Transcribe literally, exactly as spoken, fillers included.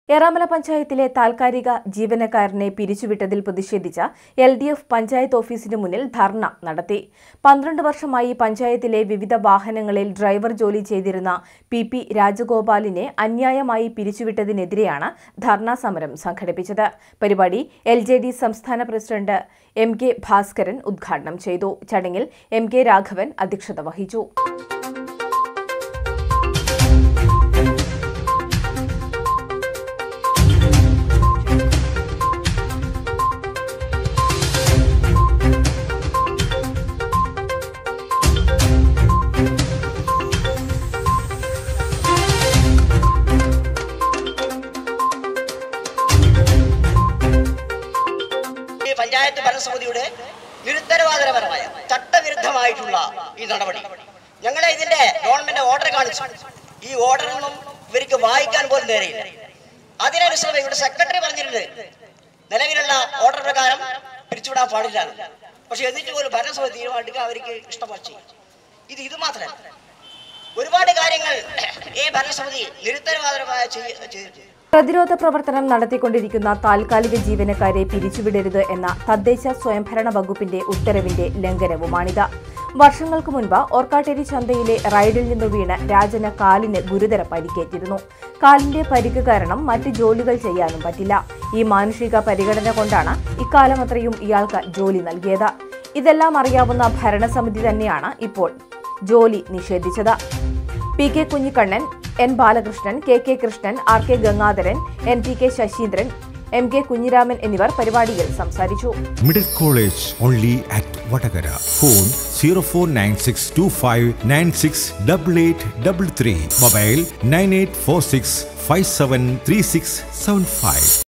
ഏറാമല പഞ്ചായത്തിലെ താൽക്കാലിക ജീവനക്കാരനെ പിരിച്ചുവിട്ടതിൽ പ്രതിഷേധിച്ച എൽ ഡി എഫ് പഞ്ചായത്ത് ഓഫീസിന് മുന്നിൽ ധർണ നടത്തി. പന്ത്രണ്ട് വർഷമായി പഞ്ചായത്തിലെ വിവിധ വാഹനങ്ങളിൽ ഡ്രൈവർ ജോലി ചെയ്തിരുന്ന പി പി രാജഗോപാലിനെ അന്യായമായി പിരിച്ചുവിട്ടതിനെതിരെയാണ് ധർണാ സമരം സംഘടിപ്പിച്ചത്. പരിപാടി എൽ ജെ ഡി സംസ്ഥാന പ്രസിഡന്റ് എം കെ ഭാസ്കരൻ ഉദ്ഘാടനം ചെയ്തു. ചടങ്ങിൽ എം കെ രാഘവൻ അധ്യക്ഷത വഹിച്ചു. പഞ്ചായത്ത് ഭരണസമിതിയുടെ നിരുത്തരവാദപരമായ ചട്ടവിരുദ്ധമായിട്ടുള്ള ഈ നടപടി ഞങ്ങളെ ഇതിന്റെ ഗവൺമെന്റ് ഓർഡർ കാണിച്ചു. ഈ ഓർഡറൊന്നും ഇവർക്ക് വായിക്കാൻ പോലും നേരെയില്ല. അതിനനുസരിച്ച് ഇവിടെ സെക്രട്ടറി പറഞ്ഞിട്ടുണ്ട് നിലവിലുള്ള ഓർഡർ പ്രകാരം പിരിച്ചുവിടാൻ പാടില്ല. പക്ഷെ എന്നിട്ട് പോലും ഭരണസമിതി തീരുമാനിക്കുക അവർക്ക് ഇഷ്ടമാക്കി. ഇത് ഇത് മാത്രമല്ല, ഒരുപാട് കാര്യങ്ങൾ ഈ ഭരണസമിതി നിരുത്തരവാദപരമായ ചെയ്തിട്ടുണ്ട്. പ്രതിരോധ പ്രവർത്തനം നടത്തിക്കൊണ്ടിരിക്കുന്ന താൽക്കാലിക ജീവനക്കാരെ പിരിച്ചുവിടരുത് എന്ന തദ്ദേശ സ്വയംഭരണ വകുപ്പിന്റെ ഉത്തരവിന്റെ ലംഘനവുമാണിത്. വർഷങ്ങൾക്ക് മുൻപ് ഓർക്കാട്ടേരി ചന്തയിലെ റൈഡിൽ നിന്ന് വീണ് രാജന് കാലിന് ഗുരുതര പരിക്കേറ്റിരുന്നു. കാലിന്റെ പരിക്ക് കാരണം മറ്റ് ജോലികൾ ചെയ്യാനും പറ്റില്ല. ഈ മാനുഷിക പരിഗണന കൊണ്ടാണ് ഇക്കാലമത്രയും ഇയാൾക്ക് ജോലി നൽകിയത്. ഇതെല്ലാം അറിയാവുന്ന ഭരണസമിതി തന്നെയാണ് ഇപ്പോൾ ജോലി നിഷേധിച്ചത്. P K Kunhikannan, N Balakrishnan, K K Krishnan, R K Gangadharan, N T K Sasheendran, M K Kunhiraman എന്നിവർ പരിപാടിയിൽ സംസാരിച്ചു. Middle college only at Vadakara. Phone zero four nine six two five nine six double eight double three. Mobile nine eight four six five seven three six seven five.